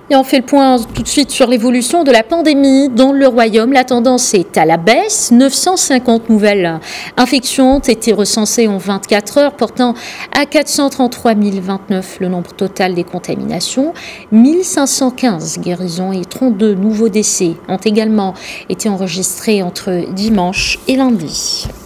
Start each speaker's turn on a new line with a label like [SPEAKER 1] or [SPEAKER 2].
[SPEAKER 1] Et on fait le point tout de suite sur l'évolution de la pandémie dans le Royaume. La tendance est à la baisse. 950 nouvelles infections ont été recensées en 24 heures, portant à 433 029 le nombre total des contaminations. 1515 guérisons et 32 nouveaux décès ont également été enregistrés entre dimanche et lundi.